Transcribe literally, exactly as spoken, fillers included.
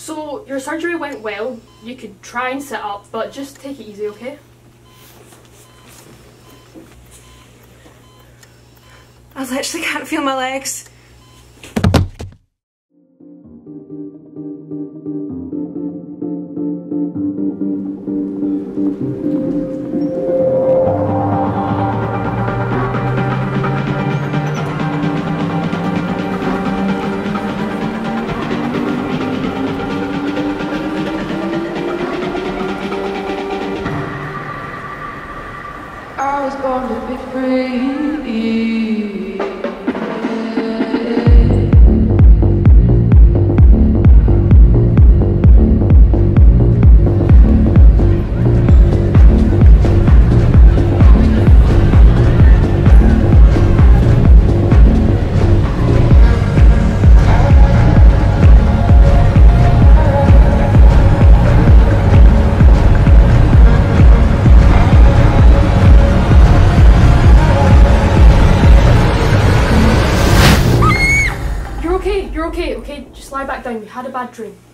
So your surgery went well. You could try and sit up, but just take it easy, okay? I literally can't feel my legs. I was born to be free. You're okay, you're okay, okay? Just lie back down. You had a bad dream.